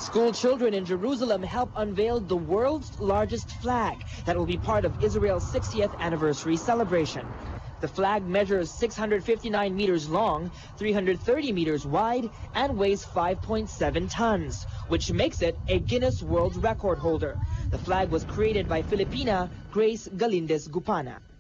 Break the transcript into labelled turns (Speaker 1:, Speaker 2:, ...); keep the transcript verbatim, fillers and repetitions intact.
Speaker 1: School children in Jerusalem help unveil the world's largest flag that will be part of Israel's sixtieth anniversary celebration. The flag measures six hundred fifty-nine meters long, three hundred thirty meters wide, and weighs five point seven tons, which makes it a Guinness World Record holder. The flag was created by Filipina Grace Galindez Gupana.